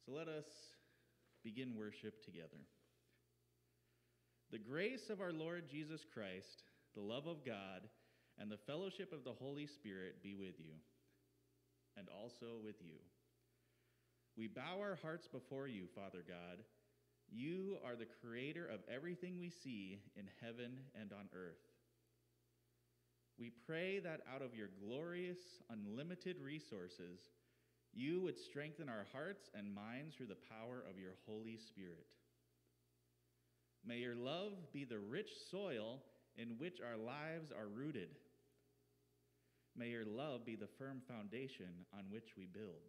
So let us begin worship together. The grace of our Lord Jesus Christ, the love of God, and the fellowship of the Holy Spirit be with you, and also with you. We bow our hearts before you, Father God. You are the creator of everything we see in heaven and on earth. We pray that out of your glorious, unlimited resources, you would strengthen our hearts and minds through the power of your Holy Spirit. May your love be the rich soil in which our lives are rooted. May your love be the firm foundation on which we build.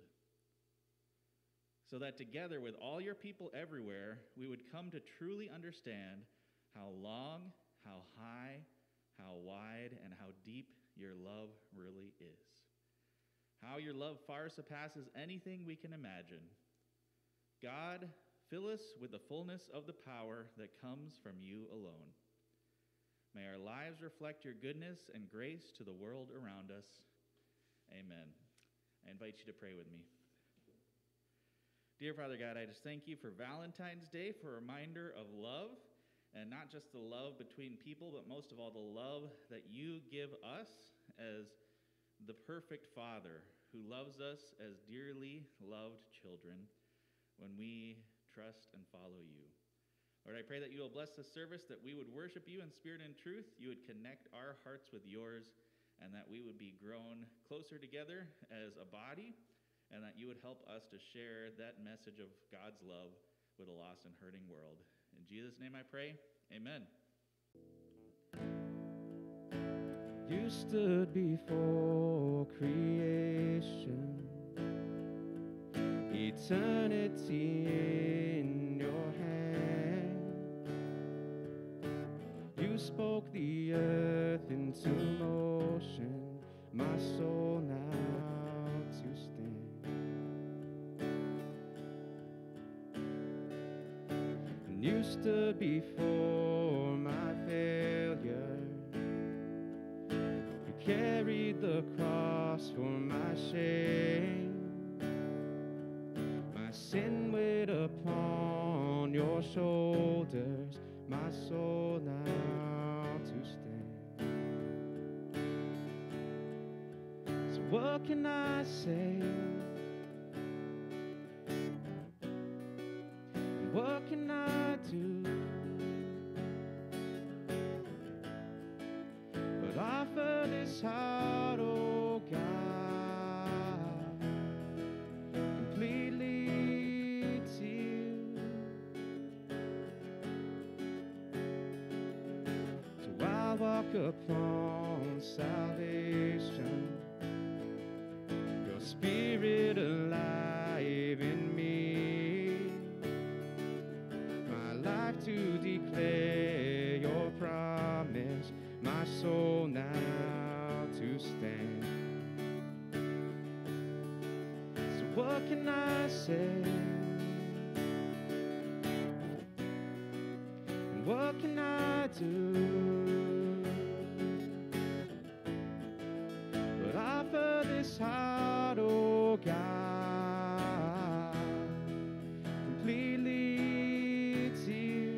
So that together with all your people everywhere, we would come to truly understand how long, how high, how wide, and how deep your love really is. How your love far surpasses anything we can imagine. God, fill us with the fullness of the power that comes from you alone. May our lives reflect your goodness and grace to the world around us. Amen. I invite you to pray with me. Dear Father God, I just thank you for Valentine's Day, for a reminder of love, and not just the love between people, but most of all the love that you give us as the perfect Father who loves us as dearly loved children when we trust and follow you. Lord, I pray that you will bless this service, that we would worship you in spirit and truth, you would connect our hearts with yours, and that we would be grown closer together as a body, and that you would help us to share that message of God's love with a lost and hurting world. In Jesus' name I pray, amen. You stood before creation, eternity in your hand. You spoke the earth into motion, my soul now to stand. And you stood before my failure, carried the cross for my shame. My sin weighed upon your shoulders, my soul now to stand. So what can I say? What can I do? Offer this heart, oh God, completely to you. So I'll walk upon salvation, your spirit alive in me, my life to declare your promise, my soul now to stand. So what can I say? And what can I do? But offer this heart, oh God, completely to you.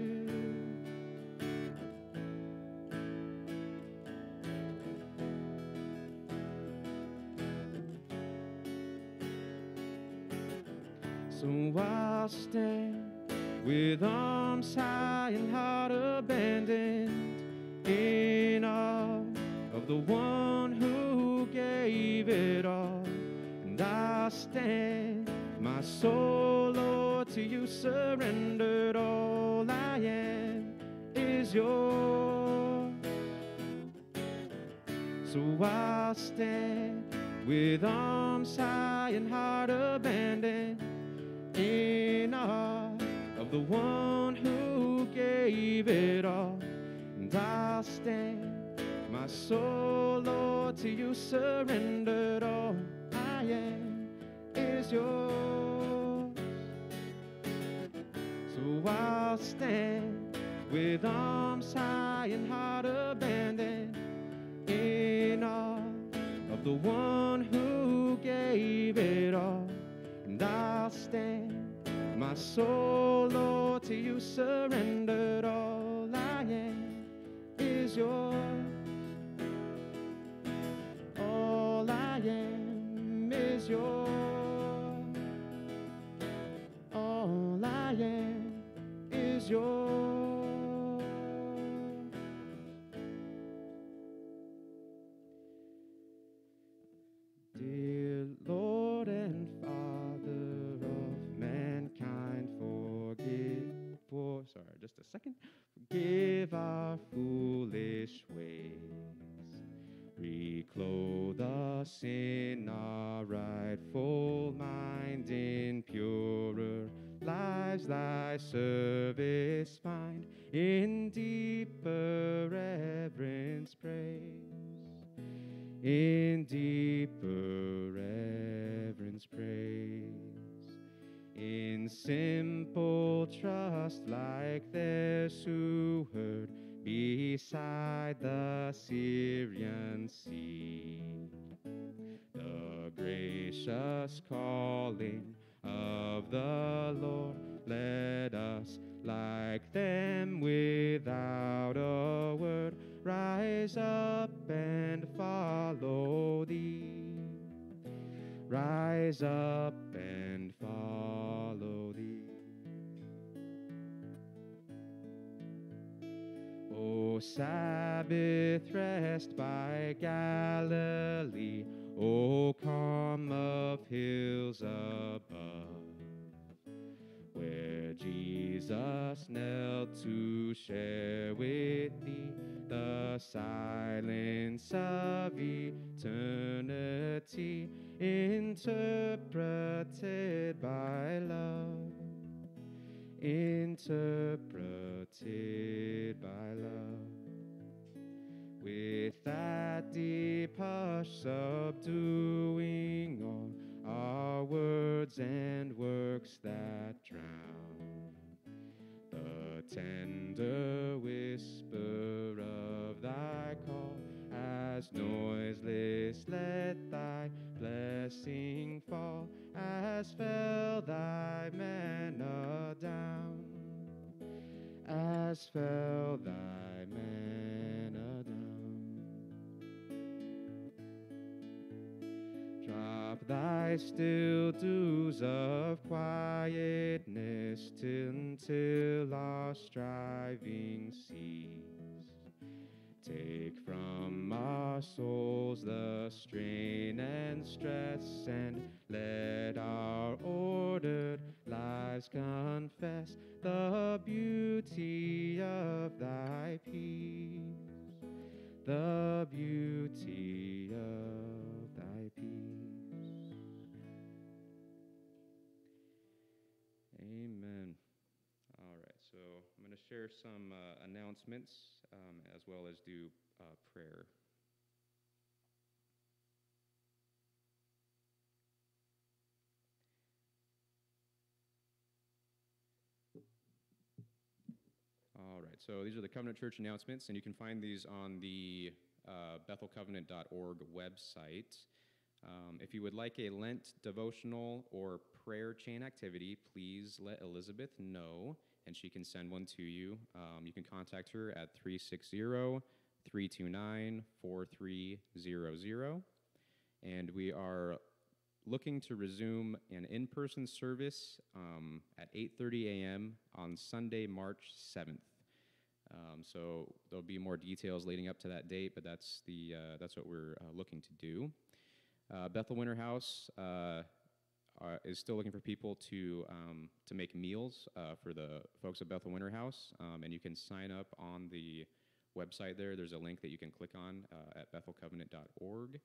So I'll stand with arms high and heart abandoned, in awe of the one who gave it all. And I'll stand, my soul, Lord, to you surrendered. All I am is yours. So I'll stand with arms high and heart abandoned, in awe of the one who gave it all. And I'll stand, my soul, Lord, to you surrendered. All I am is yours. So I'll stand with arms high and heart abandoned, in awe of the one who gave it all. And I'll stand, soul, Lord, to you surrendered. All I am is yours. All I am is yours. All I am is yours. Dear Lord and Father of mankind, just a second. Forgive our foolish ways. Reclothe us in our rightful mind. In purer lives thy service find. In deeper reverence praise. In deeper reverence praise. In simple trust like theirs who heard beside the Syrian sea, the gracious calling of the Lord led us like them without a word. Rise up and follow thee. Rise up and follow thee. O Sabbath rest by Galilee, O calm of hills above, where Jesus knelt to share with thee the silence of eternity, interpreted by love, interpreted by love. With that deep hush subduing all our words and works that drown, the tender whisper of thy call, as noiseless let thy blessing fall, as fell thy manna down, as fell thy manna down. Drop thy still dews of quietness until our striving cease. Take from our souls the strain and stress, and let our ordered lives confess the beauty of thy peace, the beauty of thy peace. Amen. All right, so I'm going to share some announcements as well as do prayer. All right, so these are the Covenant Church announcements, and you can find these on the bethelcovenant.org website. If you would like a Lent devotional or prayer chain activity, please let Elizabeth know, and she can send one to you. You can contact her at 360-329-4300. And we are looking to resume an in-person service at 8:30 a.m. on Sunday, March 7th. So there'll be more details leading up to that date, but that's what we're looking to do. Bethel Winter House is still looking for people to make meals for the folks at Bethel Winter House, and you can sign up on the website there. There's a link that you can click on at bethelcovenant.org.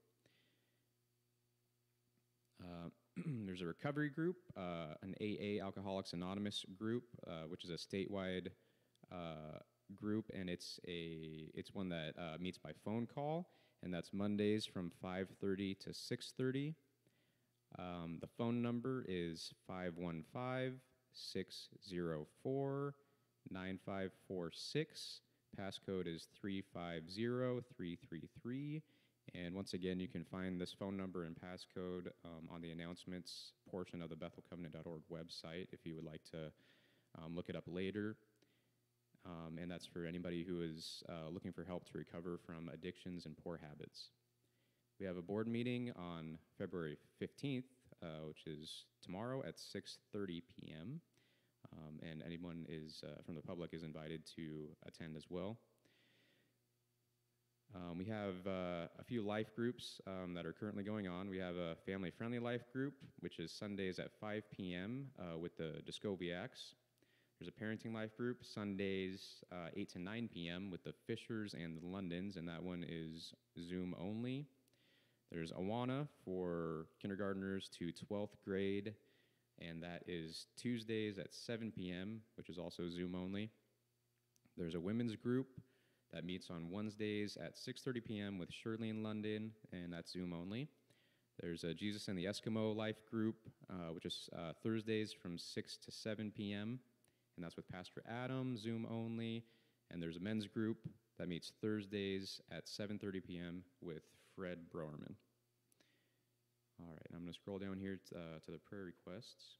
There's a recovery group, an AA, Alcoholics Anonymous group, which is a statewide group, and it's one that meets by phone call, and that's Mondays from 5:30 to 6:30. The phone number is 515-604-9546. Passcode is 350333, And once again, you can find this phone number and passcode on the announcements portion of the BethelCovenant.org website if you would like to look it up later. And that's for anybody who is looking for help to recover from addictions and poor habits. We have a board meeting on February 15th, which is tomorrow at 6:30 p.m. And anyone from the public is invited to attend as well. We have a few life groups that are currently going on. We have a family-friendly life group, which is Sundays at 5 p.m. With the Discoviacs. There's a parenting life group, Sundays 8 to 9 p.m. with the Fishers and the Londons, and that one is Zoom only. There's Awana for kindergartners to 12th grade, and that is Tuesdays at 7 p.m., which is also Zoom only. There's a women's group that meets on Wednesdays at 6:30 p.m. with Shirley in London, and that's Zoom only. There's a Jesus and the Eskimo life group, which is Thursdays from 6 to 7 p.m., and that's with Pastor Adam, Zoom only. And there's a men's group that meets Thursdays at 7:30 p.m. with Fred Broerman. All right, I'm going to scroll down here to the prayer requests.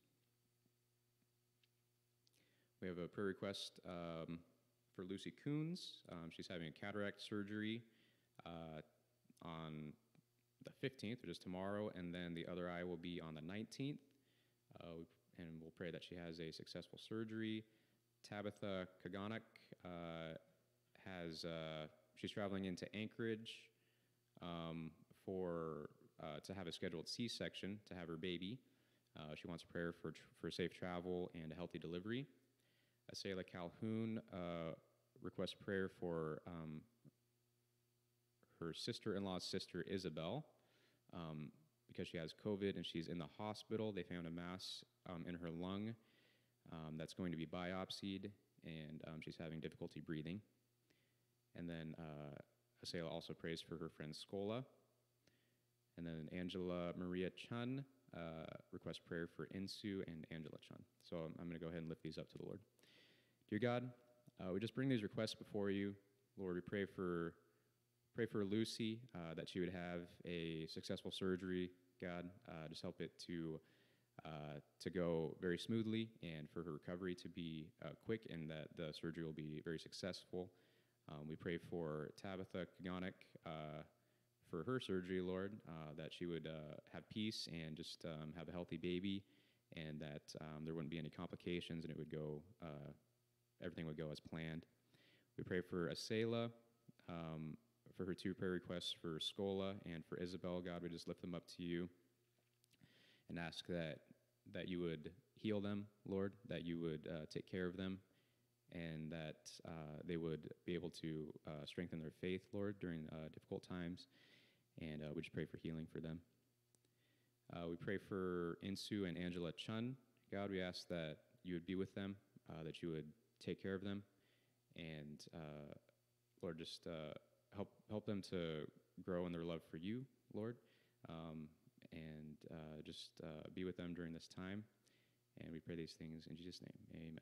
We have a prayer request for Lucy Coons. She's having a cataract surgery on the 15th, which is tomorrow, and then the other eye will be on the 19th. And we'll pray that she has a successful surgery. Tabitha Kaganek she's traveling into Anchorage to have a scheduled C-section to have her baby. She wants prayer for safe travel and a healthy delivery. Asela Calhoun requests prayer for her sister-in-law's sister, Isabel, because she has COVID and she's in the hospital. They found a mass in her lung that's going to be biopsied, and she's having difficulty breathing. And then Asela also prays for her friend Scola. And then Angela Maria Chun requests prayer for Insu and Angela Chun. So I'm going to go ahead and lift these up to the Lord. Dear God, we just bring these requests before you. Lord, we pray for Lucy, that she would have a successful surgery. God, just help it to go very smoothly, and for her recovery to be quick, and that the surgery will be very successful. We pray for Tabitha Kaganek for her surgery, Lord, that she would have peace and just have a healthy baby, and that there wouldn't be any complications, and everything would go as planned. We pray for Asela, for her two prayer requests for Scola and for Isabel. God, we just lift them up to you and ask that you would heal them, Lord, that you would take care of them, and that they would be able to strengthen their faith, Lord, during difficult times. And we just pray for healing for them. We pray for Insu and Angela Chun. God, we ask that you would be with them, that you would take care of them, and Lord, just help them to grow in their love for you, Lord, and just be with them during this time. And we pray these things in Jesus' name. Amen.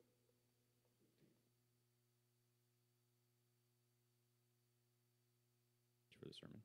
For the sermon.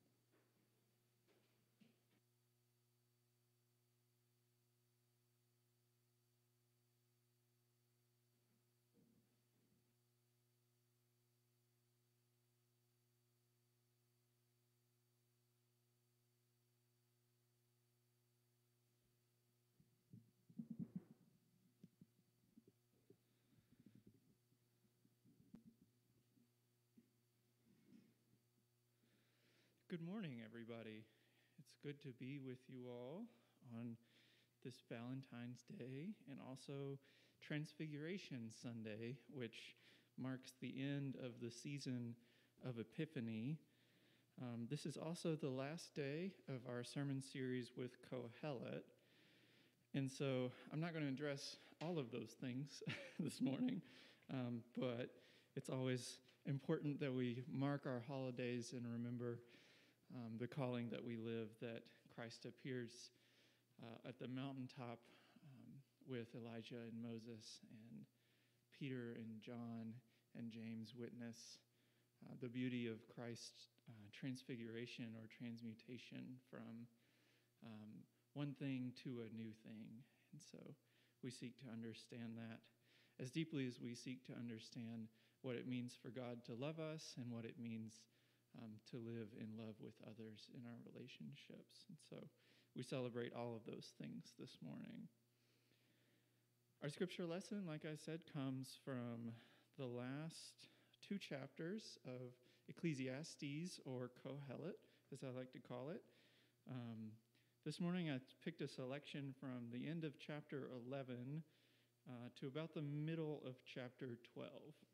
Good morning, everybody. It's good to be with you all on this Valentine's Day and also Transfiguration Sunday, which marks the end of the season of Epiphany. This is also the last day of our sermon series with Kohelet. And so I'm not going to address all of those things this morning, but it's always important that we mark our holidays and remember the calling that we live, that Christ appears at the mountaintop with Elijah and Moses, and Peter and John and James witness the beauty of Christ's transfiguration or transmutation from one thing to a new thing. And so we seek to understand that as deeply as we seek to understand what it means for God to love us and what it means to live in love with others in our relationships. And so we celebrate all of those things this morning. Our scripture lesson, like I said, comes from the last 2 chapters of Ecclesiastes, or Kohelet, as I like to call it. This morning I picked a selection from the end of chapter 11 to about the middle of chapter 12.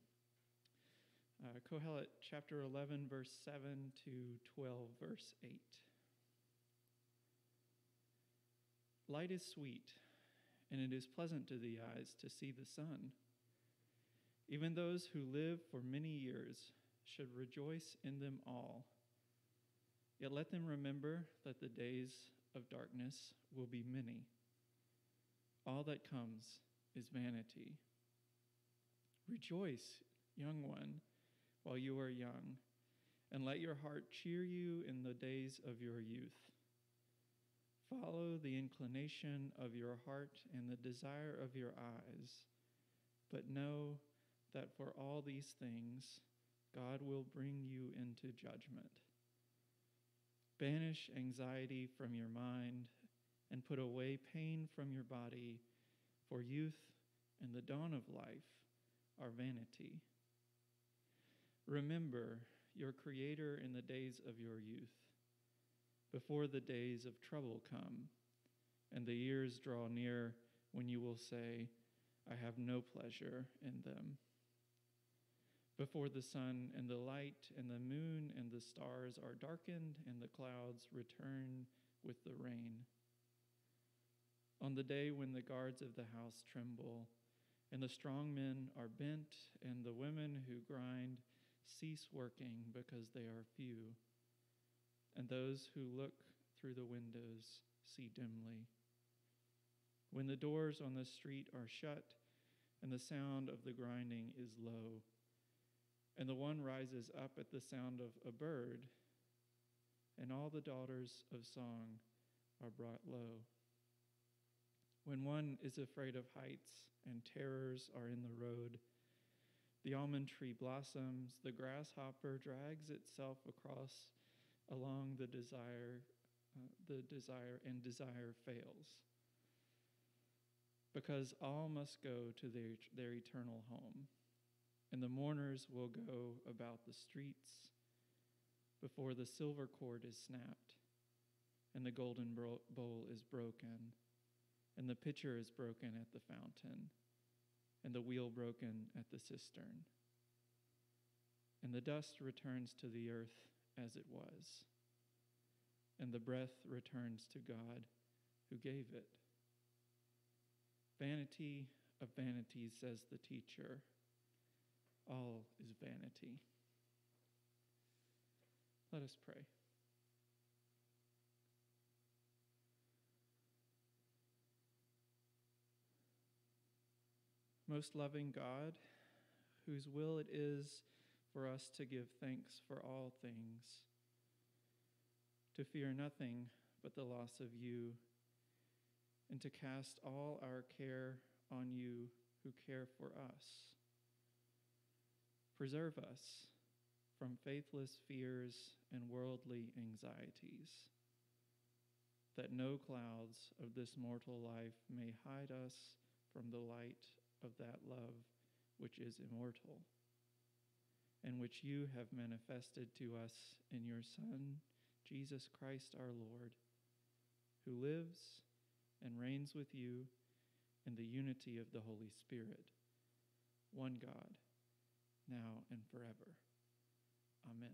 Kohelet chapter 11, verse 7 to 12, verse 8. Light is sweet, and it is pleasant to the eyes to see the sun. Even those who live for many years should rejoice in them all. Yet let them remember that the days of darkness will be many. All that comes is vanity. Rejoice, young one, while you are young, and let your heart cheer you in the days of your youth. Follow the inclination of your heart and the desire of your eyes, but know that for all these things God will bring you into judgment. Banish anxiety from your mind and put away pain from your body, for youth and the dawn of life are vanity. Remember your Creator in the days of your youth, before the days of trouble come, and the years draw near when you will say, I have no pleasure in them. Before the sun and the light and the moon and the stars are darkened and the clouds return with the rain. On the day when the guards of the house tremble, and the strong men are bent, and the women who grind cease working because they are few, and those who look through the windows see dimly. When the doors on the street are shut, and the sound of the grinding is low, and the one rises up at the sound of a bird, and all the daughters of song are brought low. When one is afraid of heights, and terrors are in the road, the almond tree blossoms, the grasshopper drags itself across along the desire fails. Because all must go to their eternal home, and the mourners will go about the streets before the silver cord is snapped, and the golden bowl is broken, and the pitcher is broken at the fountain, and the wheel broken at the cistern. And the dust returns to the earth as it was, and the breath returns to God who gave it. Vanity of vanities, says the teacher. All is vanity. Let us pray. Most loving God, whose will it is for us to give thanks for all things, to fear nothing but the loss of you, and to cast all our care on you who care for us. Preserve us from faithless fears and worldly anxieties, that no clouds of this mortal life may hide us from the light of that love which is immortal, and which you have manifested to us in your Son, Jesus Christ our Lord, who lives and reigns with you in the unity of the Holy Spirit, one God, now and forever. Amen.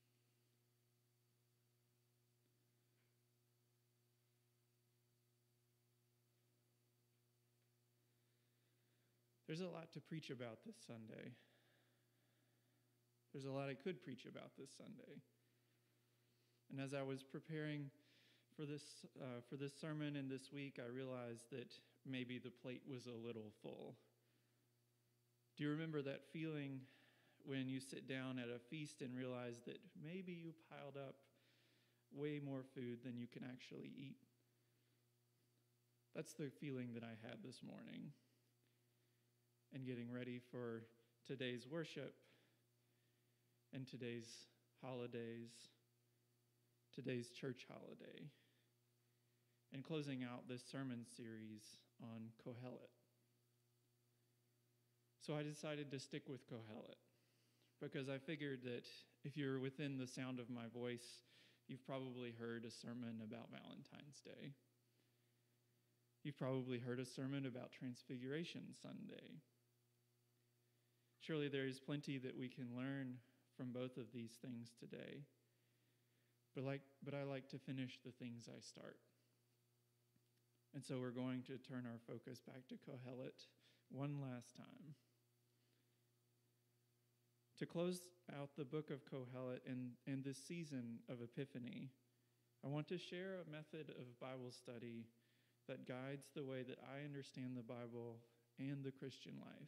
There's a lot to preach about this Sunday. There's a lot I could preach about this Sunday. And as I was preparing for this sermon and this week, I realized that maybe the plate was a little full. Do you remember that feeling when you sit down at a feast and realize that maybe you piled up way more food than you can actually eat. That's the feeling that I had this morning. And getting ready for today's worship and today's holidays, today's church holiday, and closing out this sermon series on Kohelet. So I decided to stick with Kohelet because I figured that if you're within the sound of my voice, you've probably heard a sermon about Valentine's Day. You've probably heard a sermon about Transfiguration Sunday. Surely there is plenty that we can learn from both of these things today. But I like to finish the things I start. And so we're going to turn our focus back to Kohelet one last time. To close out the book of Kohelet and this season of Epiphany, I want to share a method of Bible study that guides the way that I understand the Bible and the Christian life.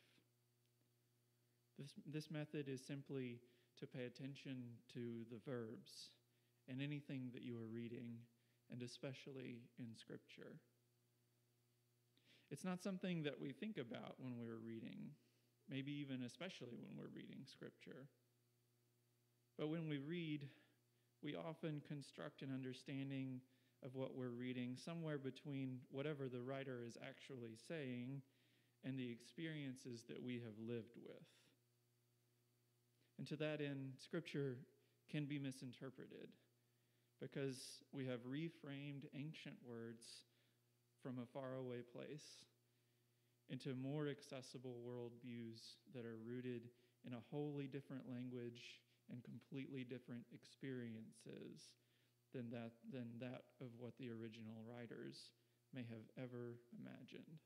This method is simply to pay attention to the verbs and anything that you are reading, and especially in Scripture. It's not something that we think about when we're reading, maybe even especially when we're reading Scripture. But when we read, we often construct an understanding of what we're reading somewhere between whatever the writer is actually saying and the experiences that we have lived with. And to that end, Scripture can be misinterpreted because we have reframed ancient words from a faraway place into more accessible worldviews that are rooted in a wholly different language and completely different experiences than that of what the original writers may have ever imagined.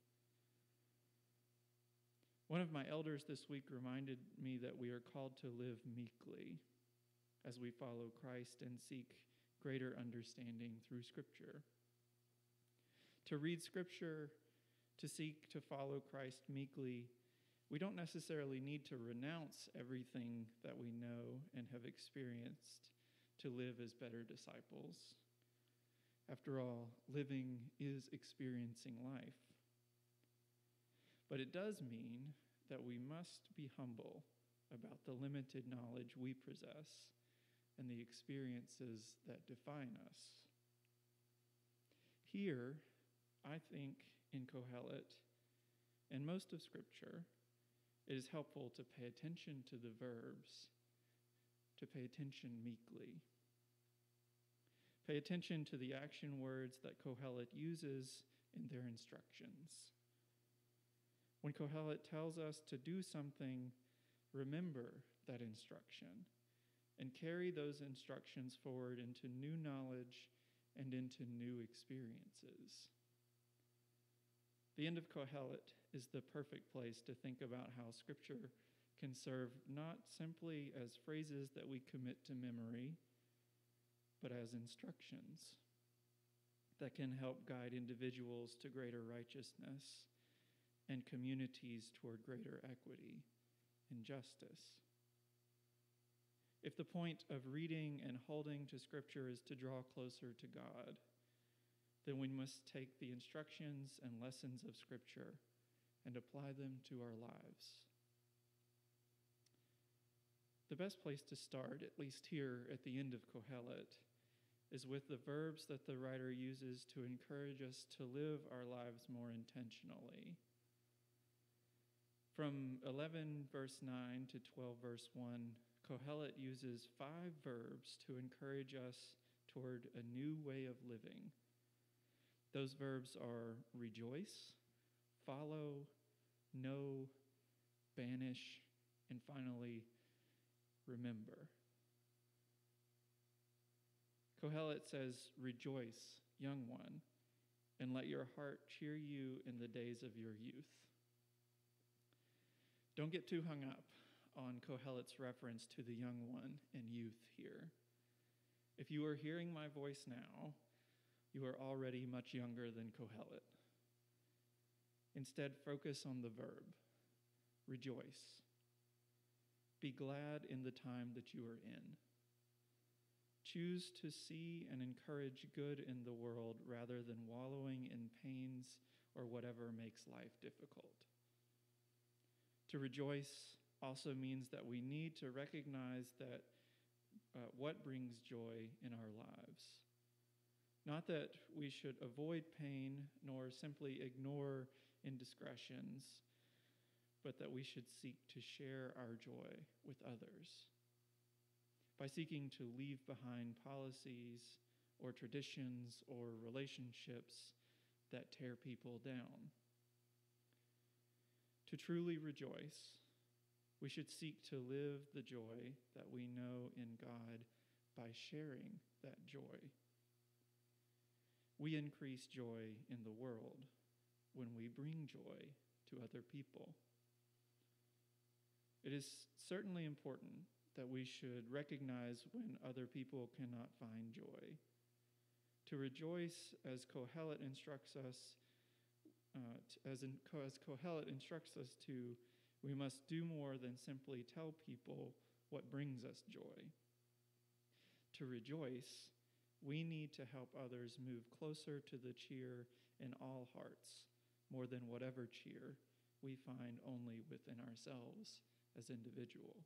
One of my elders this week reminded me that we are called to live meekly as we follow Christ and seek greater understanding through Scripture. To read Scripture, to seek to follow Christ meekly, we don't necessarily need to renounce everything that we know and have experienced to live as better disciples. After all, living is experiencing life. But it does mean that we must be humble about the limited knowledge we possess and the experiences that define us. Here, I think in Kohelet and most of Scripture, it is helpful to pay attention to the verbs, to pay attention meekly. Pay attention to the action words that Kohelet uses in their instructions. When Kohelet tells us to do something, remember that instruction and carry those instructions forward into new knowledge and into new experiences. The end of Kohelet is the perfect place to think about how Scripture can serve not simply as phrases that we commit to memory, but as instructions that can help guide individuals to greater righteousness and communities toward greater equity and justice. If the point of reading and holding to Scripture is to draw closer to God, then we must take the instructions and lessons of Scripture and apply them to our lives. The best place to start, at least here at the end of Kohelet, is with the verbs that the writer uses to encourage us to live our lives more intentionally. From 11 verse 9 to 12 verse 1, Kohelet uses 5 verbs to encourage us toward a new way of living. Those verbs are rejoice, follow, know, banish, and finally, remember. Kohelet says, rejoice, young one, and let your heart cheer you in the days of your youth. Don't get too hung up on Kohelet's reference to the young one and youth here. If you are hearing my voice now, you are already much younger than Kohelet. Instead, focus on the verb, rejoice. Be glad in the time that you are in. Choose to see and encourage good in the world rather than wallowing in pains or whatever makes life difficult. To rejoice also means that we need to recognize that what brings joy in our lives. Not that we should avoid pain nor simply ignore indiscretions, but that we should seek to share our joy with others by seeking to leave behind policies or traditions or relationships that tear people down. To truly rejoice, we should seek to live the joy that we know in God by sharing that joy. We increase joy in the world when we bring joy to other people. It is certainly important that we should recognize when other people cannot find joy. To rejoice, as Kohelet instructs us, to, we must do more than simply tell people what brings us joy. To rejoice, we need to help others move closer to the cheer in all hearts, more than whatever cheer we find only within ourselves as individuals.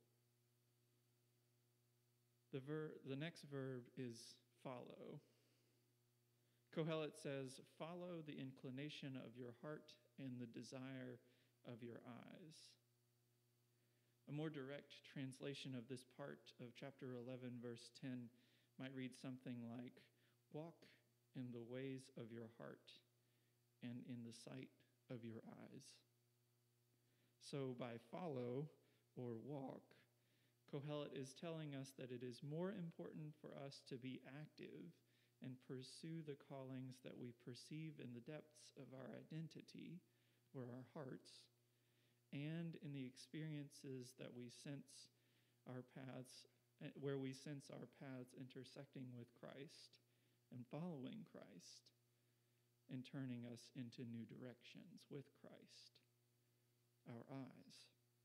The next verb is follow. Kohelet says, follow the inclination of your heart and the desire of your eyes. A more direct translation of this part of chapter 11, verse 10 might read something like, walk in the ways of your heart and in the sight of your eyes. So by follow or walk, Kohelet is telling us that it is more important for us to be active and pursue the callings that we perceive in the depths of our identity or our hearts, and in the experiences that we sense our paths, where we sense our paths intersecting with Christ and following Christ and turning us into new directions with Christ, our eyes.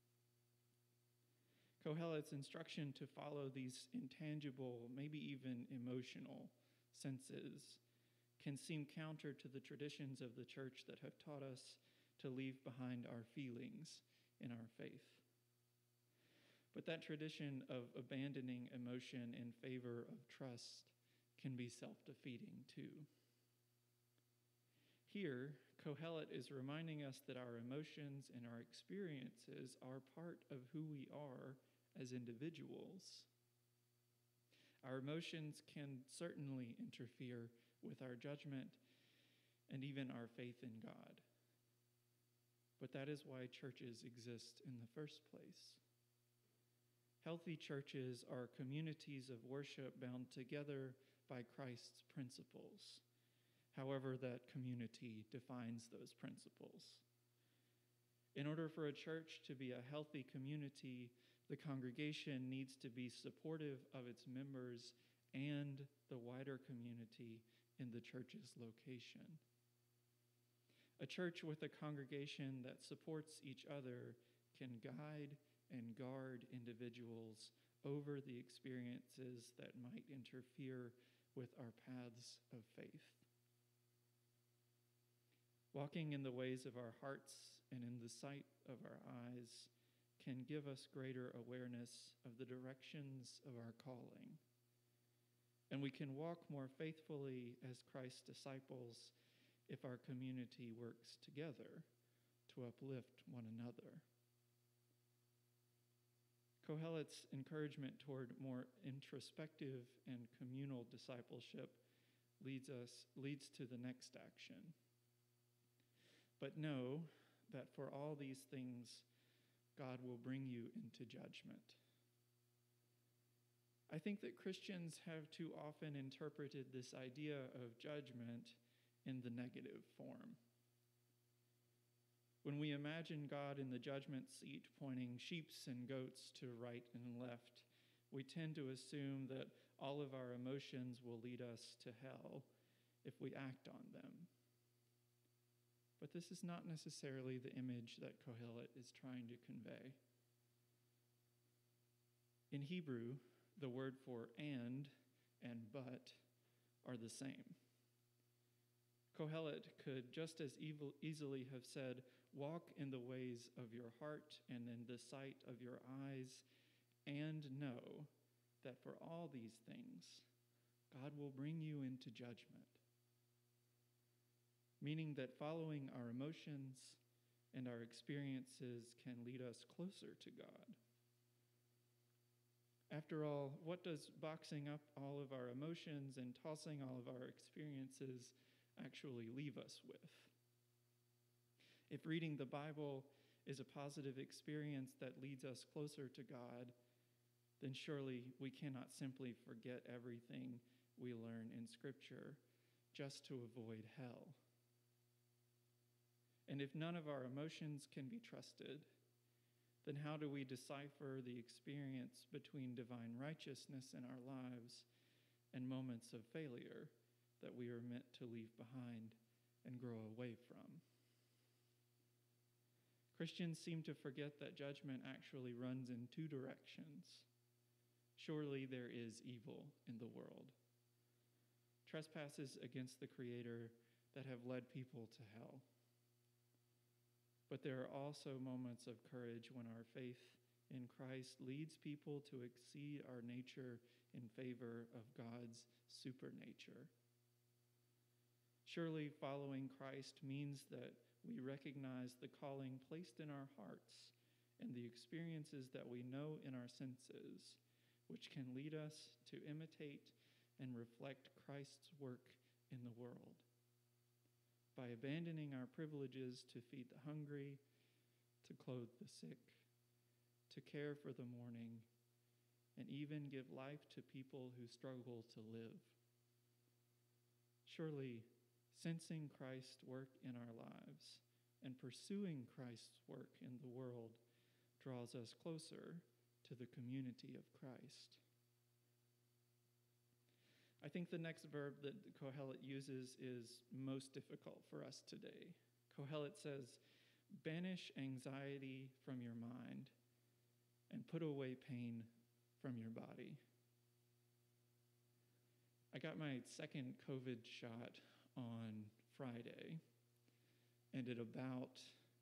Kohelet's instruction to follow these intangible, maybe even emotional senses can seem counter to the traditions of the church that have taught us to leave behind our feelings in our faith. But that tradition of abandoning emotion in favor of trust can be self-defeating too. Here, Kohelet is reminding us that our emotions and our experiences are part of who we are as individuals. Our emotions can certainly interfere with our judgment and even our faith in God. But that is why churches exist in the first place. Healthy churches are communities of worship bound together by Christ's principles, however that community defines those principles. In order for a church to be a healthy community, the congregation needs to be supportive of its members and the wider community in the church's location. A church with a congregation that supports each other can guide and guard individuals over the experiences that might interfere with our paths of faith. Walking in the ways of our hearts and in the sight of our eyes can give us greater awareness of the directions of our calling. And we can walk more faithfully as Christ's disciples if our community works together to uplift one another. Kohelet's encouragement toward more introspective and communal discipleship leads to the next action. But know that for all these things, God will bring you into judgment. I think that Christians have too often interpreted this idea of judgment in the negative form. When we imagine God in the judgment seat pointing sheep and goats to right and left, we tend to assume that all of our emotions will lead us to hell if we act on them. But this is not necessarily the image that Kohelet is trying to convey. In Hebrew, the word for and but are the same. Kohelet could just as easily have said, walk in the ways of your heart and in the sight of your eyes, and know that for all these things, God will bring you into judgment. Meaning that following our emotions and our experiences can lead us closer to God. After all, what does boxing up all of our emotions and tossing all of our experiences actually leave us with? If reading the Bible is a positive experience that leads us closer to God, then surely we cannot simply forget everything we learn in Scripture just to avoid hell. And if none of our emotions can be trusted, then how do we decipher the experience between divine righteousness in our lives and moments of failure that we are meant to leave behind and grow away from? Christians seem to forget that judgment actually runs in two directions. Surely there is evil in the world. Trespasses against the Creator that have led people to hell. But there are also moments of courage when our faith in Christ leads people to exceed our nature in favor of God's supernature. Surely following Christ means that we recognize the calling placed in our hearts and the experiences that we know in our senses, which can lead us to imitate and reflect Christ's work in the world. By abandoning our privileges to feed the hungry, to clothe the sick, to care for the mourning, and even give life to people who struggle to live. Surely, sensing Christ's work in our lives and pursuing Christ's work in the world draws us closer to the community of Christ. I think the next verb that Kohelet uses is most difficult for us today. Kohelet says, banish anxiety from your mind and put away pain from your body. I got my second COVID shot on Friday, and at about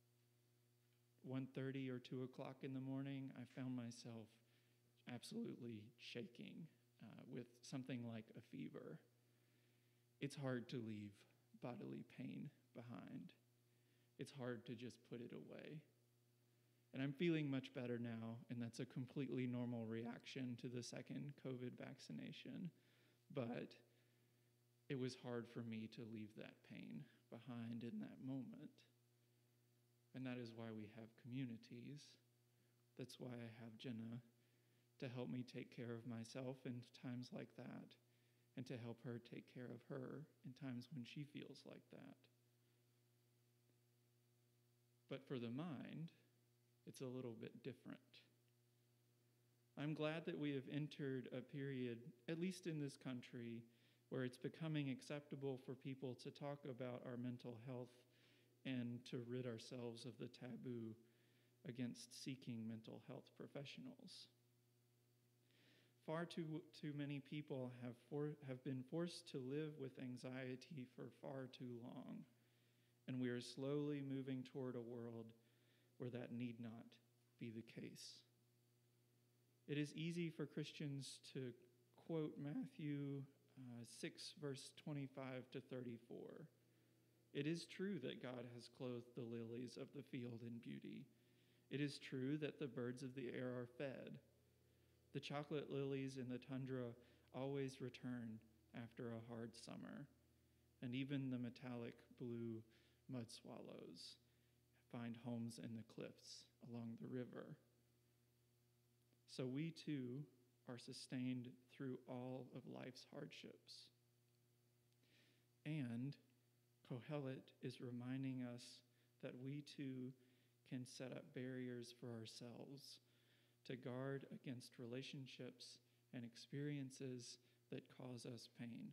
1:30 or 2 o'clock in the morning, I found myself absolutely shaking with something like a fever. It's hard to leave bodily pain behind. It's hard to just put it away. And I'm feeling much better now, and that's a completely normal reaction to the second COVID vaccination. But it was hard for me to leave that pain behind in that moment. And that is why we have communities. That's why I have Jenna to help me take care of myself in times like that, and to help her take care of her in times when she feels like that. But for the mind, it's a little bit different. I'm glad that we have entered a period, at least in this country, where it's becoming acceptable for people to talk about our mental health and to rid ourselves of the taboo against seeking mental health professionals. Far too many people have been forced to live with anxiety for far too long, and we are slowly moving toward a world where that need not be the case. It is easy for Christians to quote Matthew 6, verse 25 to 34. It is true that God has clothed the lilies of the field in beauty. It is true that the birds of the air are fed. The chocolate lilies in the tundra always return after a hard summer, and even the metallic blue mud swallows find homes in the cliffs along the river. So we too are sustained through all of life's hardships. And Kohelet is reminding us that we too can set up barriers for ourselves to guard against relationships and experiences that cause us pain.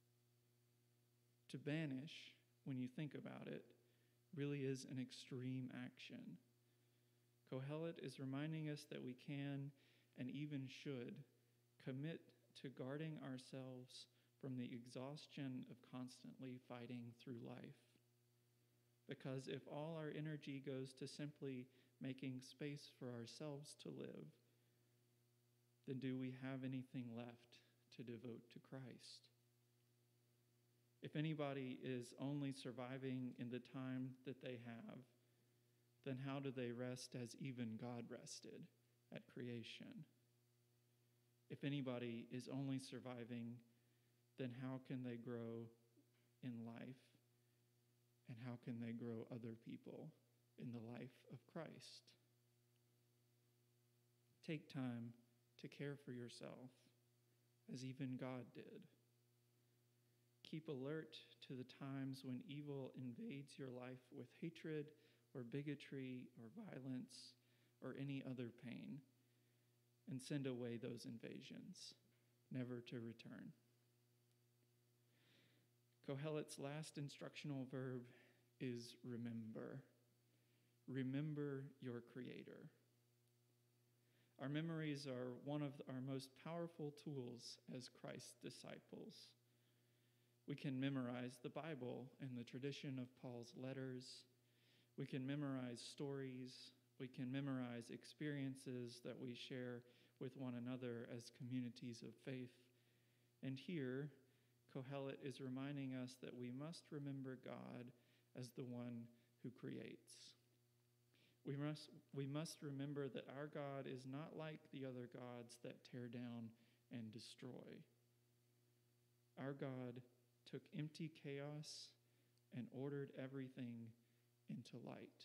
To banish, when you think about it, really is an extreme action. Kohelet is reminding us that we can and even should, commit to guarding ourselves from the exhaustion of constantly fighting through life. Because if all our energy goes to simply making space for ourselves to live, then do we have anything left to devote to Christ? If anybody is only surviving in the time that they have, then how do they rest as even God rested at creation? If anybody is only surviving, then how can they grow in life? And how can they grow other people in the life of Christ? Take time to care for yourself, as even God did. Keep alert to the times when evil invades your life with hatred or bigotry or violence or any other pain, and send away those invasions, never to return. Kohelet's last instructional verb is remember. Remember your Creator. Our memories are one of our most powerful tools as Christ's disciples. We can memorize the Bible and the tradition of Paul's letters. We can memorize stories. We can memorize experiences that we share with one another as communities of faith. And here, Kohelet is reminding us that we must remember God as the one who creates. We must remember that our God is not like the other gods that tear down and destroy. Our God took empty chaos and ordered everything into light.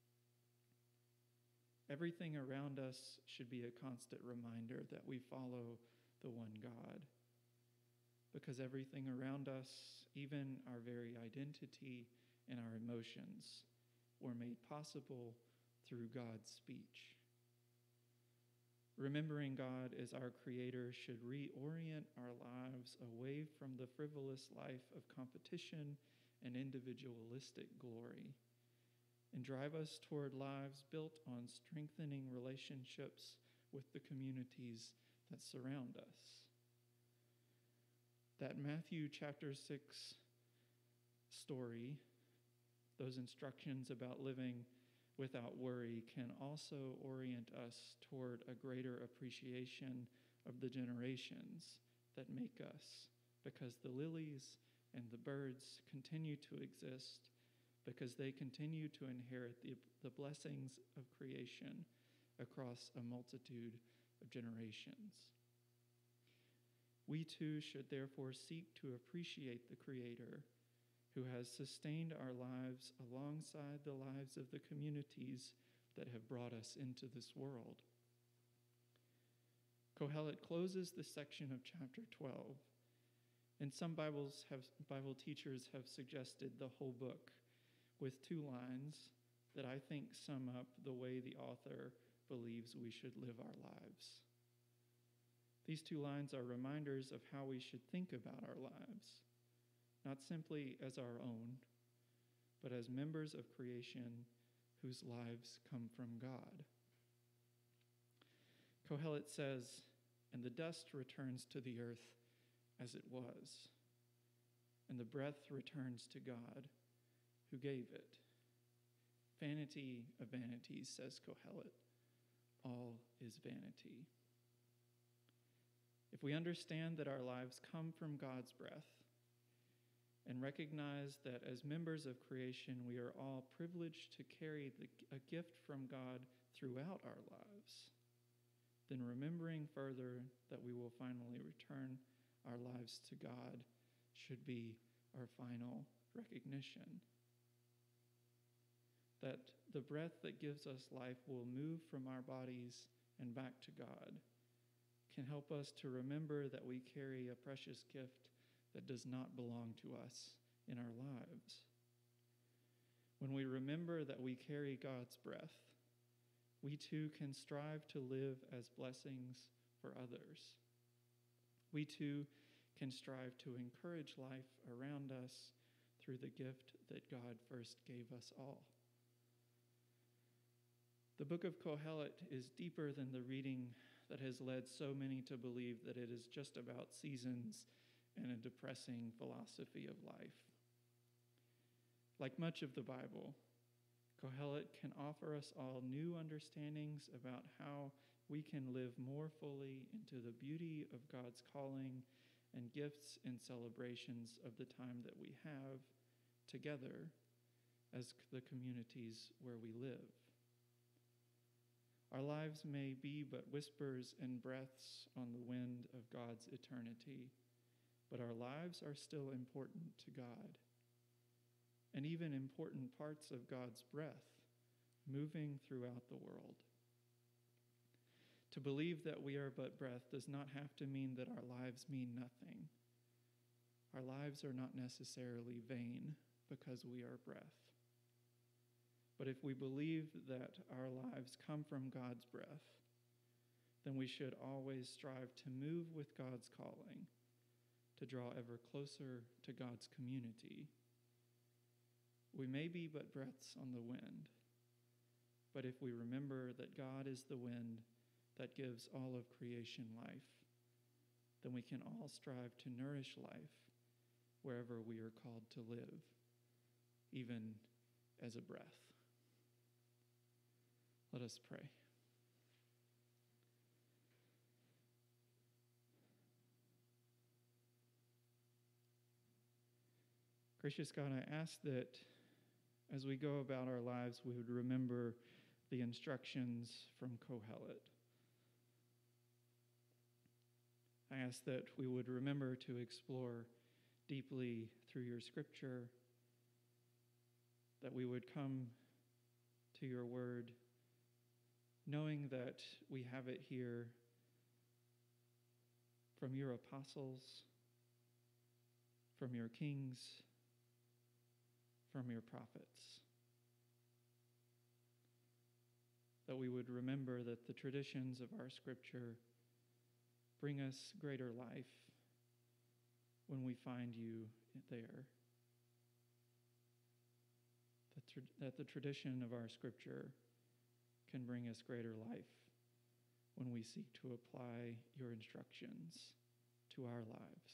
Everything around us should be a constant reminder that we follow the one God, because everything around us, even our very identity and our emotions, were made possible through God's speech. Remembering God as our Creator should reorient our lives away from the frivolous life of competition and individualistic glory, and drive us toward lives built on strengthening relationships with the communities that surround us. That Matthew chapter 6 story, those instructions about living without worry, can also orient us toward a greater appreciation of the generations that make us, because the lilies and the birds continue to exist, because they continue to inherit the blessings of creation across a multitude of generations. We too should therefore seek to appreciate the Creator who has sustained our lives alongside the lives of the communities that have brought us into this world. Kohelet closes this section of chapter 12, and some Bible teachers have suggested the whole book with 2 lines that I think sum up the way the author believes we should live our lives. These 2 lines are reminders of how we should think about our lives, not simply as our own, but as members of creation whose lives come from God. Kohelet says, "And the dust returns to the earth as it was, and the breath returns to God who gave it. Vanity of vanities," says Kohelet, "all is vanity." If we understand that our lives come from God's breath, and recognize that as members of creation, we are all privileged to carry a gift from God throughout our lives, then remembering further that we will finally return our lives to God should be our final recognition. That the breath that gives us life will move from our bodies and back to God can help us to remember that we carry a precious gift that does not belong to us in our lives. When we remember that we carry God's breath, we too can strive to live as blessings for others. We too can strive to encourage life around us through the gift that God first gave us all. The book of Kohelet is deeper than the reading that has led so many to believe that it is just about seasons and a depressing philosophy of life. Like much of the Bible, Kohelet can offer us all new understandings about how we can live more fully into the beauty of God's calling and gifts and celebrations of the time that we have together as the communities where we live. Our lives may be but whispers and breaths on the wind of God's eternity, but our lives are still important to God, and even important parts of God's breath moving throughout the world. To believe that we are but breath does not have to mean that our lives mean nothing. Our lives are not necessarily vain because we are breath. But if we believe that our lives come from God's breath, then we should always strive to move with God's calling, to draw ever closer to God's community. We may be but breaths on the wind, but if we remember that God is the wind that gives all of creation life, then we can all strive to nourish life wherever we are called to live, even as a breath. Let us pray. Gracious God, I ask that as we go about our lives, we would remember the instructions from Kohelet. I ask that we would remember to explore deeply through your scripture, that we would come to your word knowing that we have it here from your apostles, from your kings, from your prophets. That we would remember that the traditions of our scripture bring us greater life when we find you there. That the tradition of our scripture can bring us greater life when we seek to apply your instructions to our lives.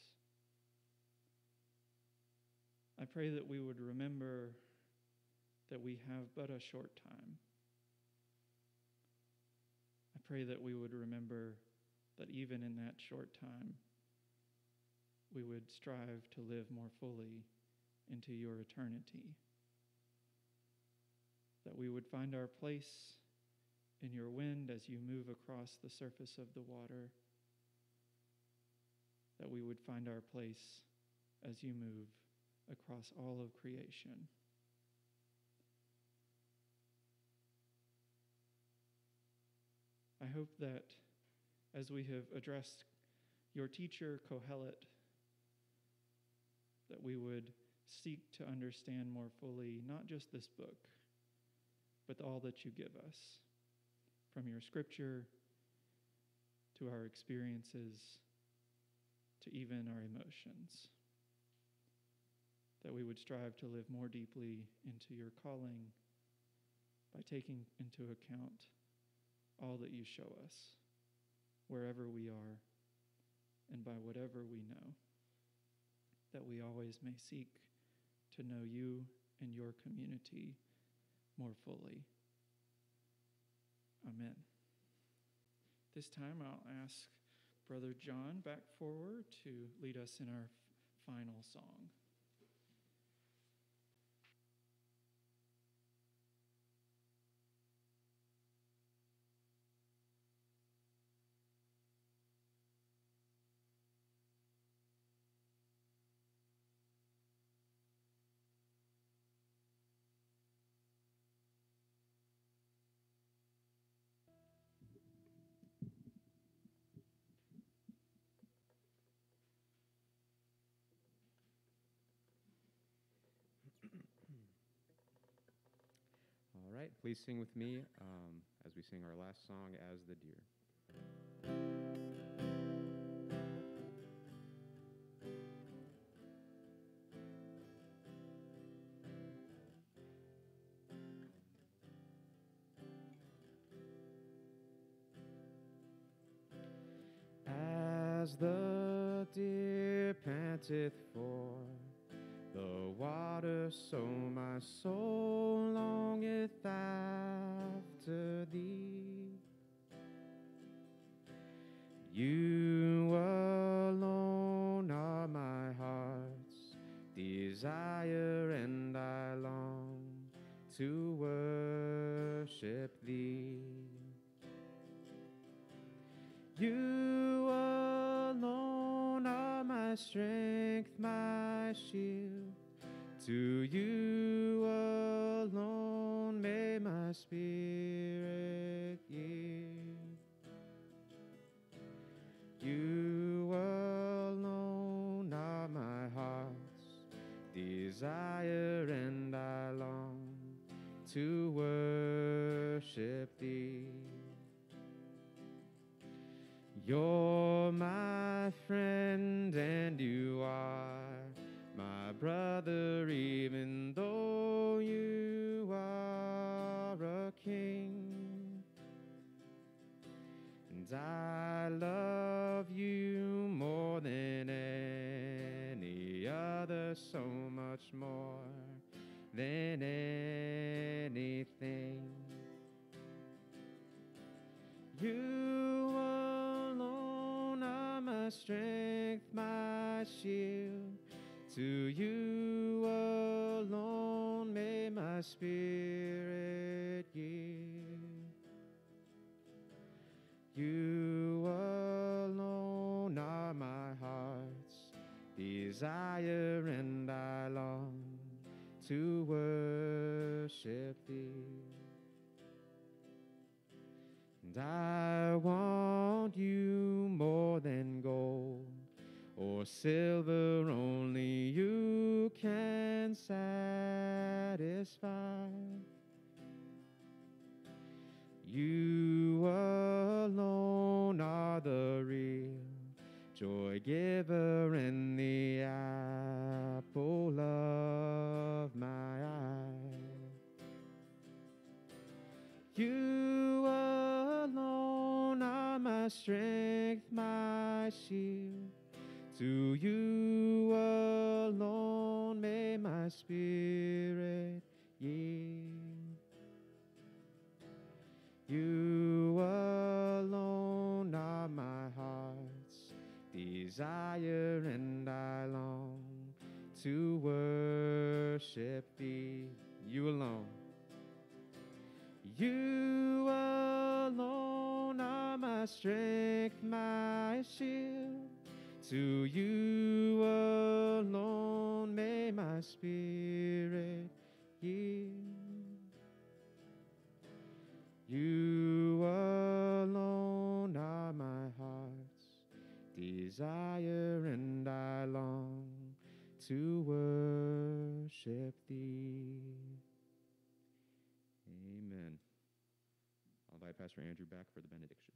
I pray that we would remember that we have but a short time. I pray that we would remember that even in that short time, we would strive to live more fully into your eternity. That we would find our place in your wind as you move across the surface of the water. That we would find our place as you move across all of creation. I hope that as we have addressed your teacher, Kohelet, that we would seek to understand more fully not just this book, but all that you give us, from your scripture to our experiences to even our emotions. That we would strive to live more deeply into your calling by taking into account all that you show us, wherever we are and by whatever we know. That we always may seek to know you and your community more fully. Amen. This time I'll ask Brother John back forward to lead us in our final song. All right, please sing with me as we sing our last song, As the Deer. as the deer panteth for the water, so my soul longeth after thee. You alone are my heart's desire, and I long to worship thee. You alone are my strength, my shield. To you alone may my spirit yield. You alone are my heart's desire, and I long to worship thee. You're my friend, and you are my brother, even though you are a king. And I love you more than any other, so much more than anything. You alone are my strength, my shield. To you alone may my spirit yield. You alone are my heart's desire, and I long to worship thee. And I want you more than gold or silver, only you can satisfy. You alone are the real joy giver and the apple of my eye. You alone are my strength, my shield. To you alone may my spirit yield. You alone are my heart's desire, and I long to worship thee. You alone. You alone are my strength, my shield. To you alone may my spirit yield. You alone are my heart's desire, and I long to worship thee. Amen. I'll invite Pastor Andrew back for the benediction.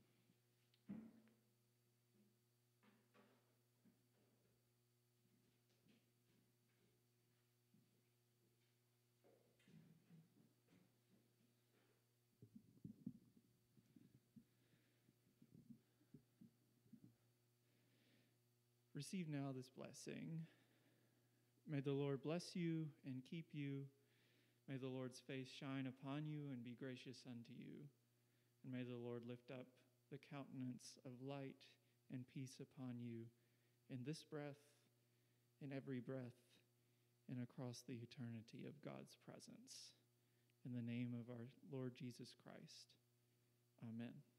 Receive now this blessing. May the Lord bless you and keep you. May the Lord's face shine upon you and be gracious unto you. And may the Lord lift up the countenance of light and peace upon you in this breath, in every breath, and across the eternity of God's presence. In the name of our Lord Jesus Christ. Amen.